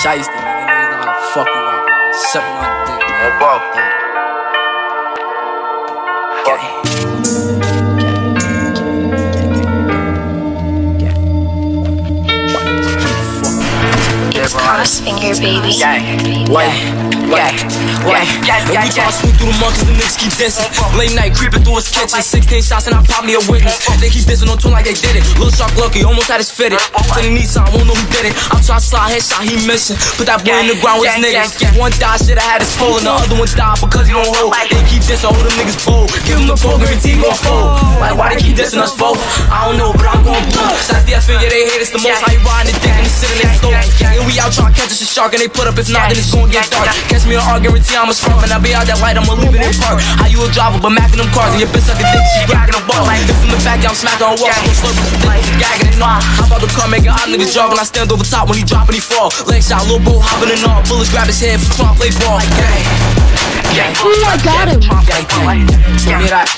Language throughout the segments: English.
shiesty, nigga. You know how to fuck with rock, sucking on the dick, man. Crossfinger, baby. We try to swoop through the monkeys, the niggas keep dissing. Late night creeping through his kitchen. 16 shots and I pop me a witness. They keep dissing on tune like they did it. Lil Shark lucky, almost had his fitted. Then he needs some, won't know who did it. I'm trying to slide, headshot, he missing. Put that boy in the ground with his niggas. One died, should've had his full, and the other one died because he don't hold. They keep dissing, hold them niggas bold. Give him the pole, guarantee gon' fold. Like, why they keep dissing us, fold? I don't know, but I'm gon' blow. Shots the finger, they hate us the most. How you riding the dick and he sitting in their throat. And we out trying to catch us a shark, and they put up, if not, then it's gon' get dark. Catch me on R, guarantee I'm a scrum, and I be out that light, I'ma leave it in park. How you a driver, but macking them cars, and your bitch suck a dick, she gagging them balls. If from the back, I'm smacking her walls, I'm slurping the dick, gagging it all. How about the car making out niggas jog, and I stand over top when he drop and he fall. Leg shot, little bro hopping and all, bullets grab his head for trying to play ball. Ooh, I got him. Give me that.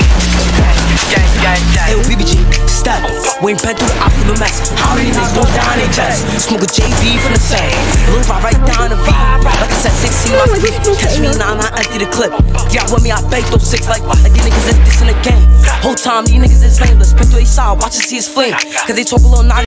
Hey, BBG, step. We ain't been through the optimal mess. How many niggas gon' die in their chest? Smoke a JB from the same. Little right down the V. Like I said, 16 my feet. Catch me now, I empty the clip. Get out with me, I bake those six like these niggas is this in the game. Whole time, these niggas is lame. Let's pin through a side, watch and see his flame. Cause they talk a little naughty.